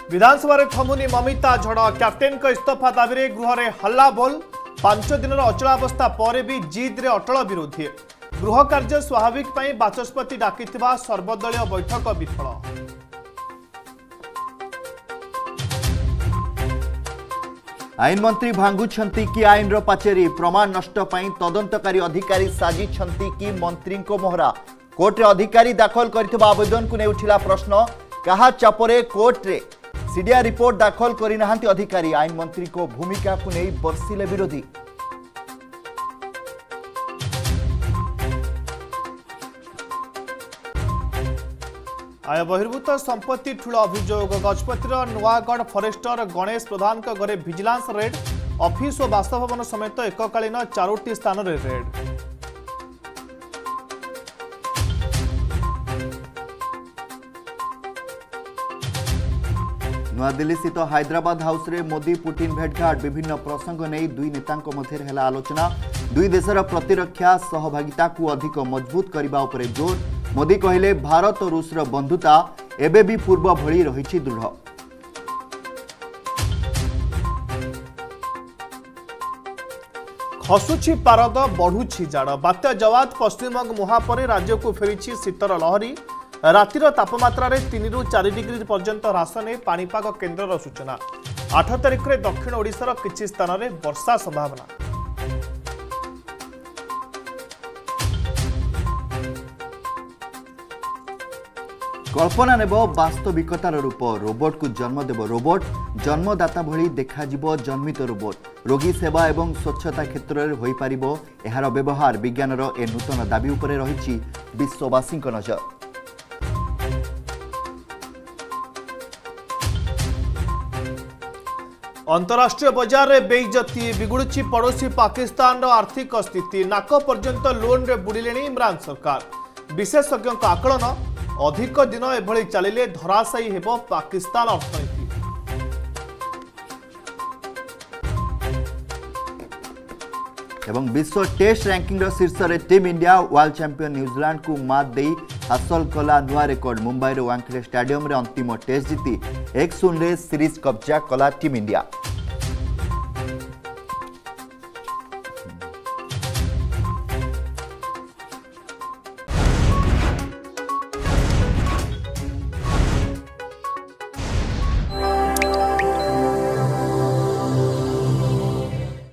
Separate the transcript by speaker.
Speaker 1: विधानसभा थमुनी ममिता झड़ कैप्टेन को इस्तीफा दाबी में गृह में हल्ला बोल 5 दिन अचलावस्था पर भी जिद रे अटल विरोधी गृह कार्य स्वाभाविक बाचस्पति डाकी सर्वदलीय बैठक विफल।
Speaker 2: आईन मंत्री भांगुछंती कि आईन रो पाचेरी प्रमाण नष्ट पई तदंतकारी अधिकारी साजी छंती कि मंत्री को मोहरा कोर्ट रे अधिकारी दाखल करथिबा आवेदन को ने उठिला प्रश्न कहा चापरे कोर्ट रे सीडीआर रिपोर्ट दाखल करि नहांती अधिकारी आईन मंत्री को भूमिका को नहीं बरसिले विरोधी।
Speaker 1: आय बहिर्भूत संपत्ति ठूल अभियोग गजपतिर नुआगढ़ फरेस्टर गणेश प्रधान घरे विजिलेंस रेड ऑफिस और बासभवन समेत एककालीन 4टी स्थान रे रेड।
Speaker 2: नयादिल्ली स्थित हैदराबाद हाउस रे मोदी पुतिन भेटघाट विभिन्न प्रसंग नहीं दुई नेता मध्य है आलोचना दुई देशर प्रतिरक्षा सहभागिता को अधिक मजबूत करने उपरे जोर मोदी कहले भारत और रूस बंधुता एबे भी पूर्व भली रही दृढ़।
Speaker 1: खसुची पारद बढ़ुची जाड़ बात्या जवाद पश्चिमबंग मुहापर राज्य को फेरी शीतर लहरी रातिर तापमात्रा 3 ରୁ 4 डिग्री पर्यंत ह्रास ने पाणीपाग केन्द्र सूचना 8 तारिख में दक्षिण ओडिशार किछि स्थान में वर्षा संभावना।
Speaker 2: कल्पना नेब वास्तविकतार रूप रोबोट को जन्म देव रोबोट जन्मदाता भली देखाजिबो जन्मित रोबोट रोगी सेवा एवं स्वच्छता क्षेत्र में हो पारिबो एहार व्यवहार विज्ञानर ए नूतन दाबी उपरे रहिछि विश्ववासी नजर।
Speaker 1: अंतरराष्ट्रीय बाजार में बेइज्जती बिगुड़ी पड़ोसी पाकिस्तान आर्थिक स्थिति नाक पर्यंत लोन रे बुड़िले इमरान सरकार विशेषज्ञ आकलन अधिक दिन एभली चलिले धराशायी हेब पाकिस्तान अर्थनीति।
Speaker 2: एवं विश्व टेस्ट रैंकिंग शीर्ष रे team India world champion New Zealand को मात दे हासिल कला नुआ रेकर्ड मुंबई वांखेड़े स्टेडियम रे अंतिम टेस्ट जीति 1-0 सीरीज कब्जा कला टीम इंडिया।